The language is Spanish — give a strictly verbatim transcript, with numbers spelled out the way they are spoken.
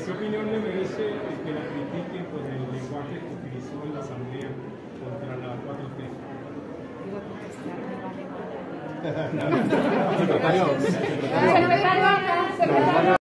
¿qué opinión le merece que la critiquen por el lenguaje que utilizó en la asamblea contra la cuatro T? Iba a contestar, me vale madre. Secretario, secretario. Secretario, secretario.